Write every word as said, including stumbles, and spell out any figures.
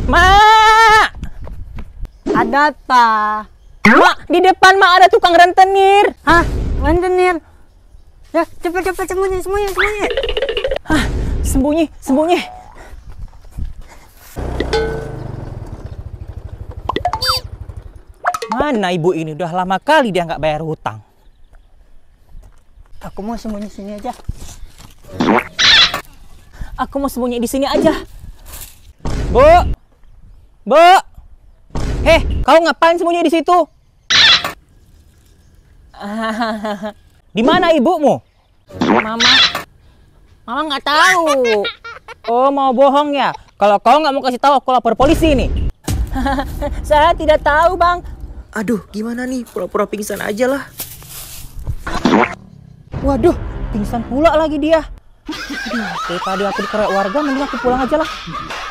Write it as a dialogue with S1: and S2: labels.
S1: Mak!
S2: Ada apa?
S1: Mak, di depan Mak ada tukang rentenir.
S2: Hah? Rentenir? Ya, cepat-cepat sembunyi, sembunyi, sembunyi.
S1: Hah, sembunyi, sembunyi. Mana ibu ini? Udah lama kali dia nggak bayar hutang.
S2: Aku mau sembunyi sini aja.
S1: Aku mau sembunyi di sini aja. Bu, Bu, heh, kau ngapain sembunyi di situ? Di mana ibumu?
S2: Mama, Mama nggak tahu.
S1: Oh, mau bohong ya? Kalau kau nggak mau kasih tahu, aku lapor polisi nih. Saya tidak tahu, Bang.
S3: Aduh, gimana nih? Pura-pura pingsan aja lah.
S1: Waduh, pingsan pula lagi dia. Aduh, daripada aku dikeroyok warga, mending aku pulang aja lah.